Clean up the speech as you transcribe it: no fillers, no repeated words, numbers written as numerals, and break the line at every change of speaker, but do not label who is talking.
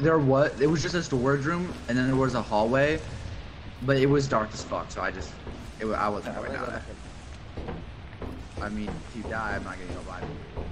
There was, it was just a storage room, and then there was a hallway, but it was dark as fuck, so I just, I wasn't going down it. I mean, if you die, I'm not getting no body.